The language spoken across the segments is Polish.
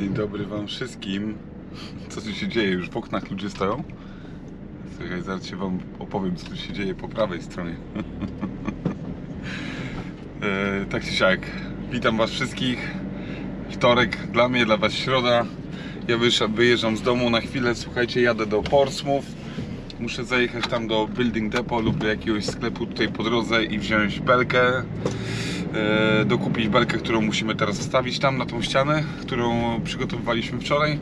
Dzień dobry wam wszystkim. Co tu się dzieje? Już w oknach ludzie stoją? Słuchaj, zaraz się wam opowiem, co tu się dzieje po prawej stronie. Tak czy siak, witam was wszystkich. Wtorek dla mnie, dla was środa. Ja wyjeżdżam z domu na chwilę, słuchajcie, jadę do Portsmouth. Muszę zajechać tam do Building Depot lub do jakiegoś sklepu tutaj po drodze i wziąć belkę. Dokupić belkę, którą musimy teraz wstawić tam na tą ścianę, którą przygotowywaliśmy wczoraj.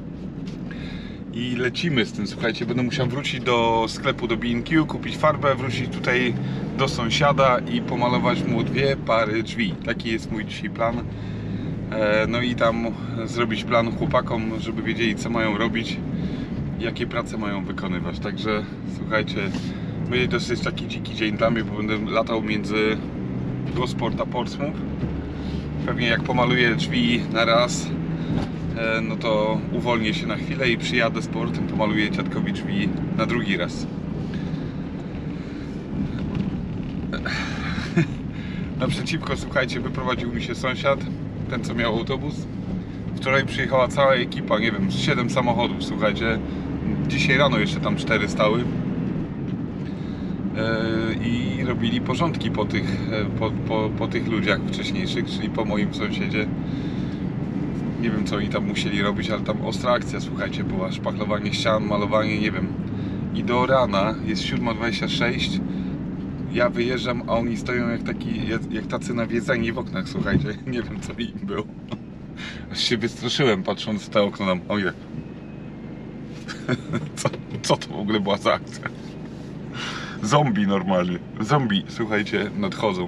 I lecimy z tym, słuchajcie, będę musiał wrócić do sklepu, do B&Q, kupić farbę, wrócić tutaj do sąsiada i pomalować mu 2 pary drzwi. Taki jest mój dzisiaj plan. No i tam zrobić plan chłopakom, żeby wiedzieli, co mają robić, jakie prace mają wykonywać. Także słuchajcie, będzie dosyć taki dziki dzień dla mnie, bo będę latał między Gosport a Portsmouth. Pewnie jak pomaluję drzwi na raz, no to uwolnię się na chwilę i przyjadę z powrotem, pomaluję dziadkowi drzwi na drugi raz. Naprzeciwko, słuchajcie, wyprowadził mi się sąsiad, ten co miał autobus. Wczoraj przyjechała cała ekipa, nie wiem, 7 samochodów, słuchajcie. Dzisiaj rano jeszcze tam 4 stały. I robili porządki po tych ludziach wcześniejszych, czyli po moim sąsiedzie. Nie wiem, co oni tam musieli robić, ale tam ostra akcja, słuchajcie, była. Szpachlowanie ścian, malowanie, nie wiem. I do rana, jest 7:26. Ja wyjeżdżam, a oni stoją jak tacy nawiedzeni w oknach, słuchajcie. Nie wiem, co im było. Aż się wystraszyłem, patrząc w te okno nam. Ojej. Co to w ogóle była za akcja? Zombie normalnie. Zombie, słuchajcie, nadchodzą.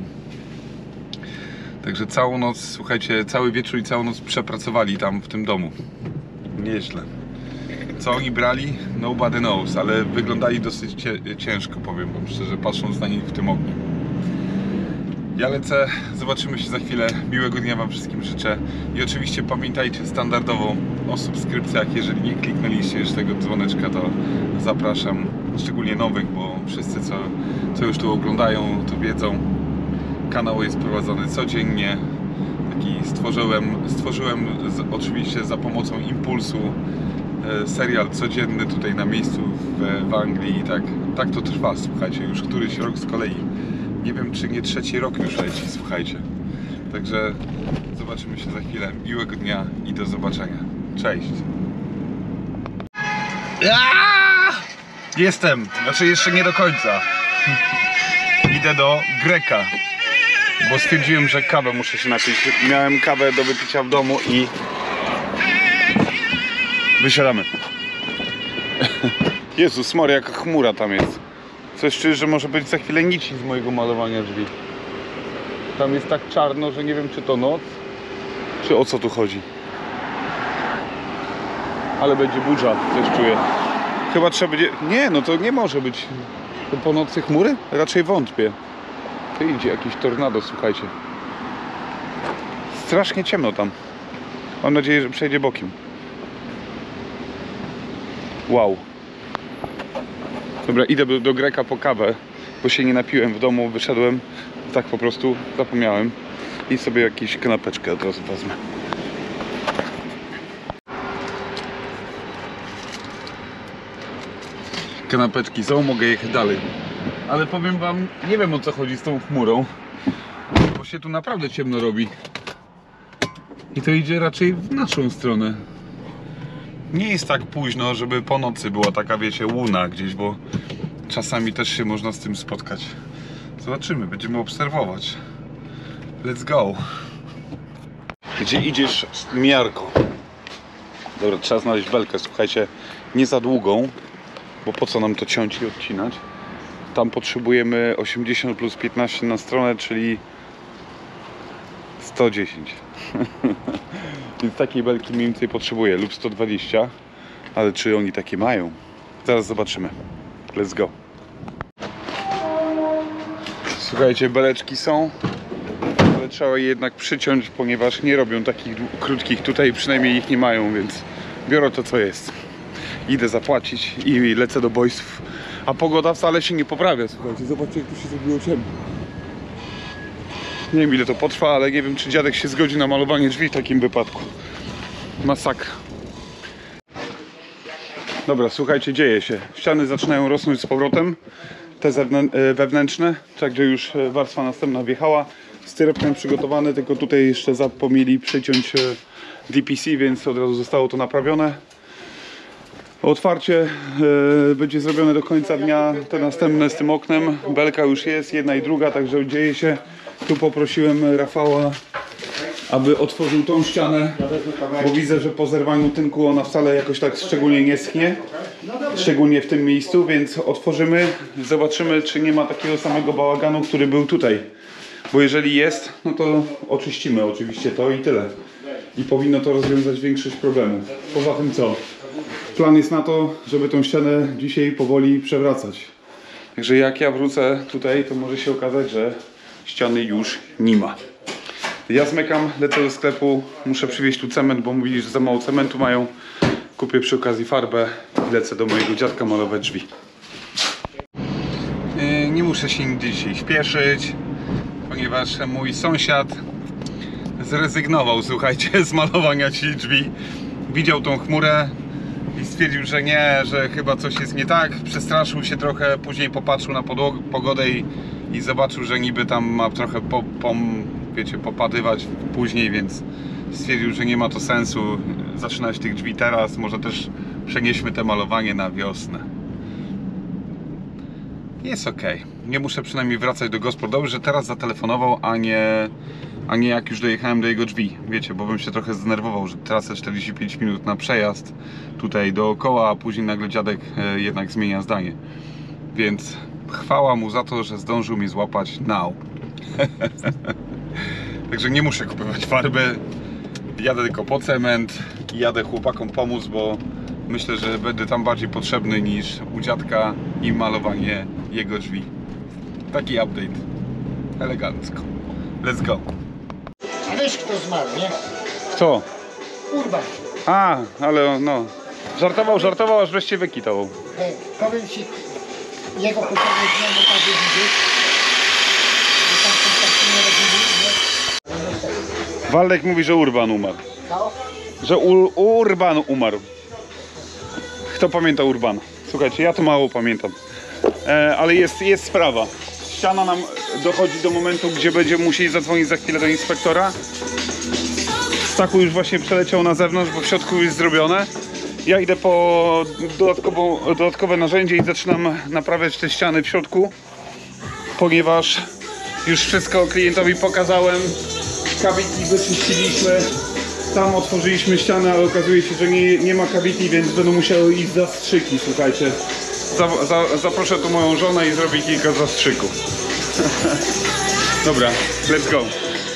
Także całą noc, słuchajcie, cały wieczór i całą noc przepracowali tam w tym domu. Nieźle. Co oni brali? Nobody knows, ale wyglądali dosyć ciężko, powiem wam szczerze, patrząc na nich w tym ogniu. Ja lecę, zobaczymy się za chwilę. Miłego dnia wam wszystkim życzę. I oczywiście pamiętajcie standardowo o subskrypcjach. Jeżeli nie kliknęliście już tego dzwoneczka, to zapraszam. Szczególnie nowych, bo wszyscy co już tu oglądają, to wiedzą. Kanał jest prowadzony codziennie. Taki stworzyłem oczywiście za pomocą impulsu serial codzienny tutaj na miejscu w Anglii. I tak to trwa, słuchajcie, już któryś rok z kolei. Nie wiem, czy nie 3. rok już leci, słuchajcie. Także zobaczymy się za chwilę. Miłego dnia i do zobaczenia. Cześć. Jestem, znaczy jeszcze nie do końca. Idę do Greka, bo stwierdziłem, że kawę muszę się napić. Miałem kawę do wypicia w domu i wysiadamy. Jezus Maria, jaka chmura tam jest. Coś czuję, że może być za chwilę nici z mojego malowania drzwi. Tam jest tak czarno, że nie wiem, czy to noc, czy o co tu chodzi. Ale będzie burza, też czuję. Chyba trzeba będzie... Nie, no to nie może być. To po nocy chmury? Raczej wątpię. To idzie jakieś tornado, słuchajcie. Strasznie ciemno tam. Mam nadzieję, że przejdzie bokiem. Wow. Dobra, idę do Greka po kawę, bo się nie napiłem w domu, wyszedłem, tak po prostu zapomniałem. I sobie jakąś kanapeczkę od razu wezmę. Kanapeczki są, mogę jechać dalej. Ale powiem wam, nie wiem, o co chodzi z tą chmurą, bo się tu naprawdę ciemno robi. I to idzie raczej w naszą stronę. Nie jest tak późno, żeby po nocy była taka, wiecie, łuna gdzieś, bo czasami też się można z tym spotkać. Zobaczymy, będziemy obserwować. Let's go. Gdzie idziesz z miarką? Dobra, trzeba znaleźć belkę, słuchajcie, nie za długą, bo po co nam to ciąć i odcinać. Tam potrzebujemy 80 plus 15 na stronę, czyli 110. Więc takiej belki mniej więcej potrzebuję, lub 120. Ale czy oni takie mają? Zaraz zobaczymy. Let's go. Słuchajcie, beleczki są, ale trzeba je jednak przyciąć, ponieważ nie robią takich krótkich. Tutaj przynajmniej ich nie mają, więc biorę to, co jest. Idę zapłacić i lecę do boysów. A pogoda wcale się nie poprawia, słuchajcie. Zobaczcie, jak tu się zrobiło ciemno. Nie wiem, ile to potrwa, ale nie wiem, czy dziadek się zgodzi na malowanie drzwi w takim wypadku. Masakra. Dobra, słuchajcie, dzieje się. Ściany zaczynają rosnąć z powrotem. Te wewnętrzne, także już warstwa następna wjechała. Styropian przygotowany, tylko tutaj jeszcze zapomnieli przyciąć DPC, więc od razu zostało to naprawione. Otwarcie będzie zrobione do końca dnia, te następne z tym oknem. Belka już jest, jedna i druga, także dzieje się. Tu poprosiłem Rafała, aby otworzył tą ścianę, bo widzę, że po zerwaniu tynku ona wcale jakoś tak szczególnie nie schnie. Szczególnie w tym miejscu, więc otworzymy, zobaczymy, czy nie ma takiego samego bałaganu, który był tutaj. Bo jeżeli jest, no to oczyścimy oczywiście to i tyle. I powinno to rozwiązać większość problemów. Poza tym co? Plan jest na to, żeby tą ścianę dzisiaj powoli przewracać. Także jak ja wrócę tutaj, to może się okazać, że ściany już nie ma. Ja zmykam, lecę do sklepu, muszę przywieźć tu cement, bo mówili, że za mało cementu mają. Kupię przy okazji farbę i lecę do mojego dziadka malować drzwi. Nie muszę się dzisiaj śpieszyć, ponieważ mój sąsiad zrezygnował, słuchajcie, z malowania ci drzwi. Widział tą chmurę i stwierdził, że nie, że chyba coś jest nie tak. Przestraszył się trochę, później popatrzył na pogodę i zobaczył, że niby tam ma trochę popadywać później, więc stwierdził, że nie ma to sensu zaczynać tych drzwi teraz. Może też przenieśmy te malowanie na wiosnę. Jest ok. Nie muszę przynajmniej wracać do gospody. Dobrze, że teraz zatelefonował, a nie jak już dojechałem do jego drzwi. Wiecie, bo bym się trochę zdenerwował, że tracę 45 minut na przejazd tutaj dookoła, a później nagle dziadek jednak zmienia zdanie. Więc chwała mu za to, że zdążył mnie złapać now. Także nie muszę kupować farby. Jadę tylko po cement i jadę chłopakom pomóc, bo myślę, że będę tam bardziej potrzebny niż u dziadka i malowanie jego drzwi. Taki update. Elegancko. Let's go. A wiesz, kto zmarł, nie? Kto? Urban. A, ale no. Żartował, aż wreszcie wykitał. Powiem ci, jego posiadłość nie można widzieć. Bo tam są takie nie robili, nie? Waldek mówi, że Urban umarł. Co? Że Urban umarł. Kto pamięta Urbana? Słuchajcie, ja to mało pamiętam. Ale jest sprawa. Ściana nam dochodzi do momentu, gdzie będziemy musieli zadzwonić za chwilę do inspektora. Stachu już właśnie przeleciał na zewnątrz, bo w środku jest zrobione. Ja idę po dodatkowe narzędzie i zaczynam naprawiać te ściany w środku, ponieważ już wszystko klientowi pokazałem. Kawiki wyczyściliśmy, tam otworzyliśmy ścianę, ale okazuje się, że nie ma kawiki, więc będą musiały iść zastrzyki, słuchajcie. Zaproszę tu moją żonę i zrobię kilka zastrzyków. Dobra, let's go.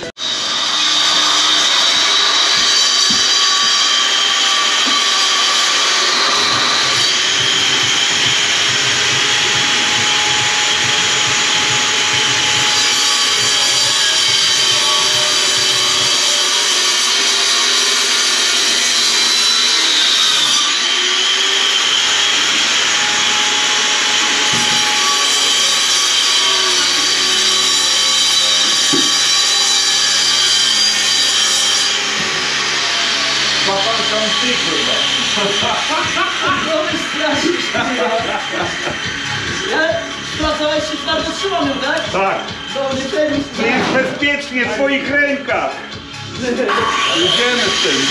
Sprawdzałeś się twardo trzymanym, tak? Tak. Dobry tenis. Jest bezpiecznie w twoich rękach. Jedziemy z tym.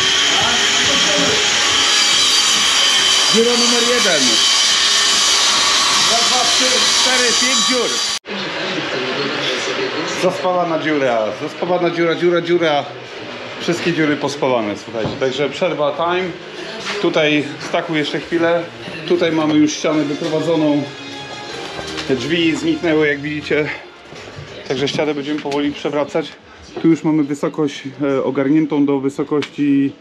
Dziura numer 1. 2, 3, 4, 5 dziur. Zaspawana dziura. Wszystkie dziury pospawane, słuchajcie. Także przerwa time. Tutaj Stachu jeszcze chwilę. Tutaj mamy już ścianę wyprowadzoną. Te drzwi zniknęły, jak widzicie. Także ścianę będziemy powoli przewracać. Tu już mamy wysokość ogarniętą do wysokości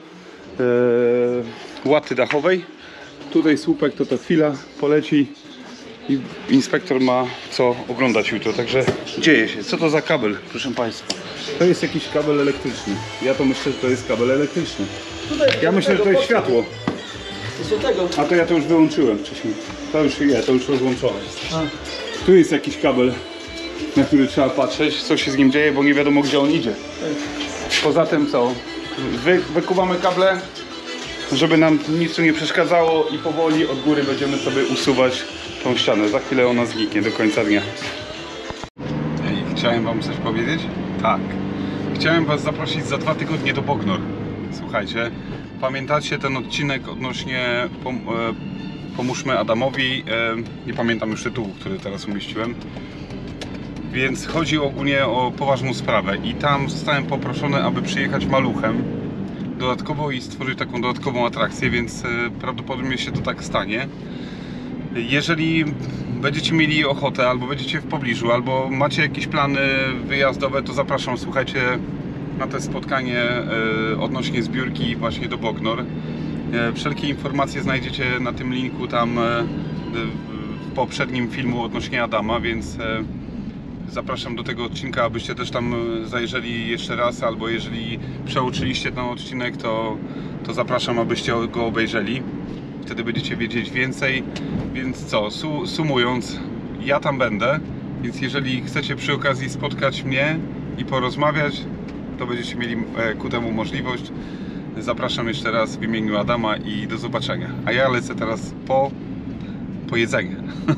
łaty dachowej. Tutaj słupek to ta chwila poleci i inspektor ma co oglądać jutro. Także dzieje się. Co to za kabel, proszę Państwa? To jest jakiś kabel elektryczny. Ja to myślę, że to jest kabel elektryczny. Ja myślę, że to jest światło. A to ja to już wyłączyłem wcześniej. To już rozłączone jest. Tu jest jakiś kabel, na który trzeba patrzeć, co się z nim dzieje, bo nie wiadomo, gdzie on idzie. Poza tym co? Wykuwamy kable, żeby nam nic tu nie przeszkadzało i powoli od góry będziemy sobie usuwać tą ścianę. Za chwilę ona zniknie do końca dnia. Chciałem wam coś powiedzieć? Tak. Chciałem was zaprosić za 2 tygodnie do Bognor. Słuchajcie, pamiętacie ten odcinek odnośnie Pomóżmy Adamowi? Nie pamiętam już tytułu, który teraz umieściłem. Więc chodzi ogólnie o poważną sprawę i tam zostałem poproszony, aby przyjechać maluchem dodatkowo i stworzyć taką dodatkową atrakcję, więc prawdopodobnie się to tak stanie. Jeżeli będziecie mieli ochotę, albo będziecie w pobliżu, albo macie jakieś plany wyjazdowe, to zapraszam, słuchajcie, na to spotkanie odnośnie zbiórki właśnie do Bognor. Wszelkie informacje znajdziecie na tym linku tam w poprzednim filmu odnośnie Adama, więc zapraszam do tego odcinka, abyście też tam zajrzeli jeszcze raz, albo jeżeli przeoczyliście ten odcinek, to zapraszam, abyście go obejrzeli. Wtedy będziecie wiedzieć więcej. Więc co, sumując, ja tam będę, więc jeżeli chcecie przy okazji spotkać mnie i porozmawiać, to będziecie mieli ku temu możliwość. Zapraszam jeszcze raz w imieniu Adama i do zobaczenia. A ja lecę teraz po jedzenie.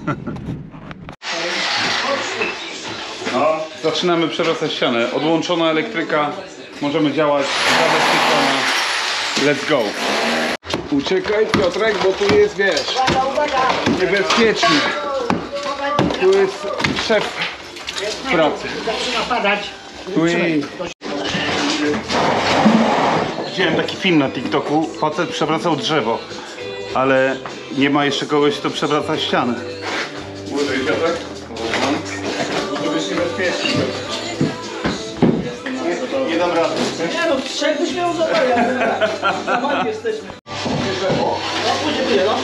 No, zaczynamy przerzucać ścianę. Odłączona elektryka, możemy działać, zabezpieczona. Let's go. Uciekaj, Piotrek, bo tu jest, wiesz, niebezpiecznie. Tu jest szef pracy. Zaczyna padać. Widziałem taki film na TikToku, facet przewracał drzewo, ale nie ma jeszcze kogoś, kto przewraca ścianę. Uważaj, Piotrek. Żebyś niebezpieczny. Nie dam rady. Nie no, 3 byś miał zabrać, za mali jesteśmy. No, dziękuję, no.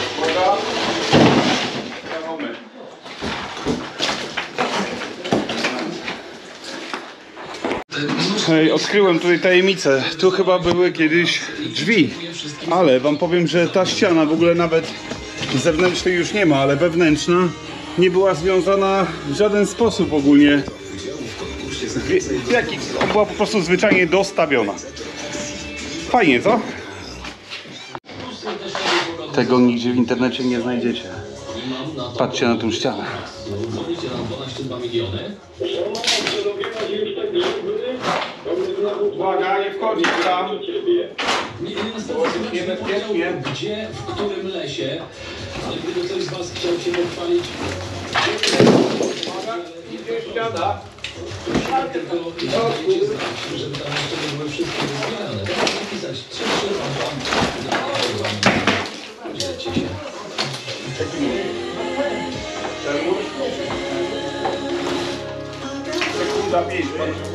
Hej, odkryłem tutaj tajemnicę. Tu chyba były kiedyś drzwi, ale wam powiem, że ta ściana w ogóle nawet zewnętrznej już nie ma, ale wewnętrzna nie była związana w żaden sposób ogólnie. Była po prostu zwyczajnie dostawiona. Fajnie, co? Tego nigdzie w internecie nie znajdziecie. Patrzcie na tę ścianę. Uwaga, nie wchodzi tam. Niebezpiecznie. Gdzie, w którym lesie, ale gdyby ktoś z was chciał się pochwalić, Ściana. tylko dajecie znać, żeby tam jeszcze były wszystkie wyzmiane. Teraz napisać 3 Podzielcie się. Sekunda 5.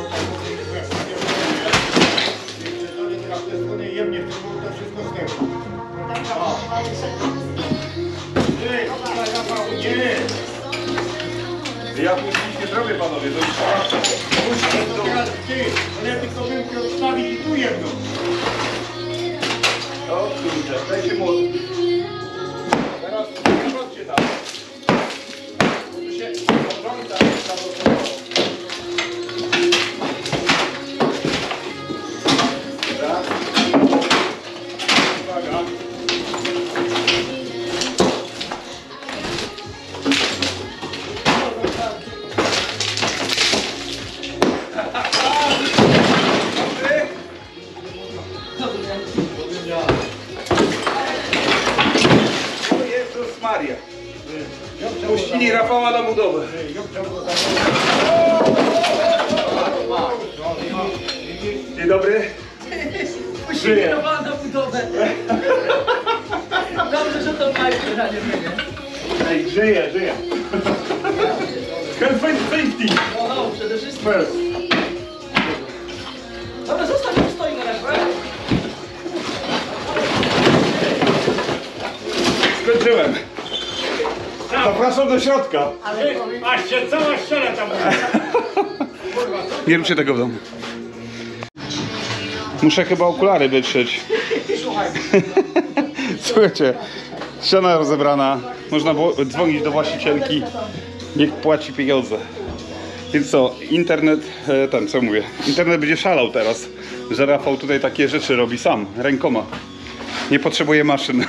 Ja później nie zrobię, panowie, to już trzeba. Ale tylko bym chciał wstawić i tu jedno. O kurde, dajcie młot. Teraz chodźcie tam. Tu się obrąca, raz. Uwaga. Jezus Maria. Puścili Rafała na budowę. Dzień dobry. Musimy na budowę. Dobrze, że to majster, a nie my, nie? Ej, żyje. Health and safety. No, przede wszystkim. First. Dobra, zostaw, już stoi na razie. Skończyłem. Zapraszam do środka. Patrzcie, cała ściana tam. Nie róbcie tego w domu. Muszę chyba okulary wytrzeć. Słuchajcie, ściana rozebrana. Można było dzwonić do właścicielki. Niech płaci pieniądze. Więc co, internet, co mówię, internet będzie szalał teraz, że Rafał tutaj takie rzeczy robi sam, rękoma. nie potrzebuję maszyn.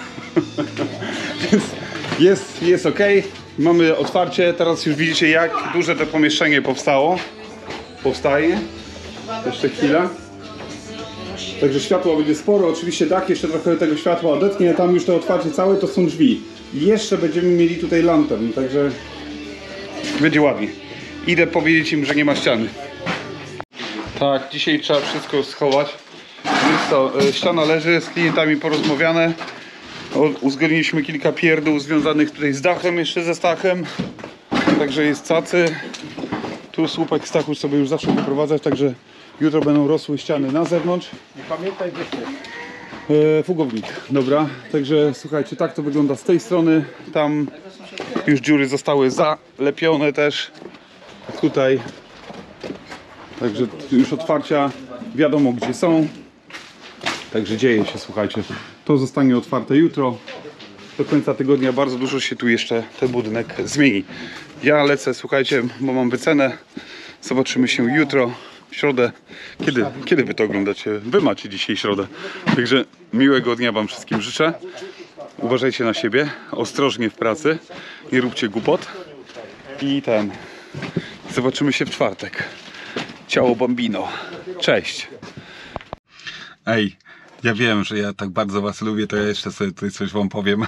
Więc jest ok. Mamy otwarcie. Teraz już widzicie, jak duże to pomieszczenie powstaje. Jeszcze chwila. Także światła będzie sporo. Oczywiście dach jeszcze trochę tego światła odetnie. Tam już to otwarcie całe to są drzwi. I jeszcze będziemy mieli tutaj lantern. Także będzie ładnie. Idę powiedzieć im, że nie ma ściany. Tak, dzisiaj trzeba wszystko schować. Więc to, ściana leży, z klientami porozmawiane. Uzgodniliśmy kilka pierdół związanych tutaj z dachem, jeszcze ze stachem. Także jest cacy. Tu słupek stachu sobie już zaczął wyprowadzać, także jutro będą rosły ściany na zewnątrz. Nie pamiętaj wyśleć. Fugownik, dobra. Także słuchajcie, tak to wygląda z tej strony. Tam już dziury zostały zalepione też. Tutaj. Także już otwarcia wiadomo gdzie są. Także dzieje się, słuchajcie. To zostanie otwarte jutro. Do końca tygodnia bardzo dużo się tu jeszcze ten budynek zmieni. Ja lecę, słuchajcie, bo mam wycenę. Zobaczymy się jutro, w środę. Kiedy wy to oglądacie? Wy macie dzisiaj środę. Także miłego dnia wam wszystkim życzę. Uważajcie na siebie, ostrożnie w pracy. Nie róbcie głupot. I zobaczymy się w czwartek. Ciao bambino. Cześć. Ej, ja wiem, że ja tak bardzo was lubię, to ja jeszcze sobie tutaj coś wam powiem.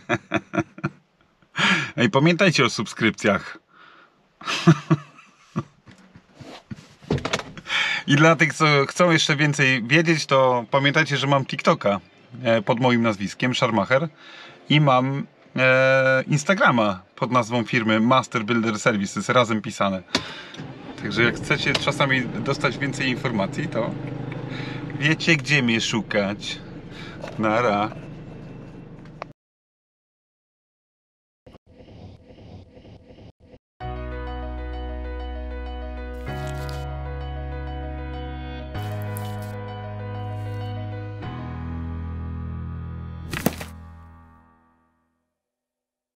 Ej, pamiętajcie o subskrypcjach. I dla tych, co chcą jeszcze więcej wiedzieć, to pamiętajcie, że mam TikToka pod moim nazwiskiem, Sharmacher. I mam Instagrama pod nazwą firmy Master Builder Services, razem pisane. Także jak chcecie czasami dostać więcej informacji, to wiecie gdzie mnie szukać. Nara.